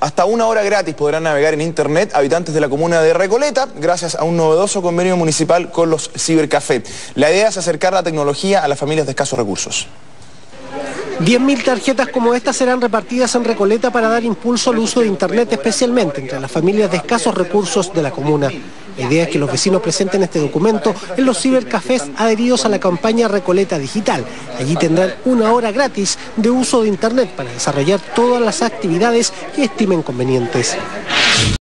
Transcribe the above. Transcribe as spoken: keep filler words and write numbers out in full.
Hasta una hora gratis podrán navegar en internet habitantes de la comuna de Recoleta gracias a un novedoso convenio municipal con los cibercafé. La idea es acercar la tecnología a las familias de escasos recursos. diez mil tarjetas como esta serán repartidas en Recoleta para dar impulso al uso de internet, especialmente entre las familias de escasos recursos de la comuna. La idea es que los vecinos presenten este documento en los cibercafés adheridos a la campaña Recoleta Digital. Allí tendrán una hora gratis de uso de internet para desarrollar todas las actividades que estimen convenientes.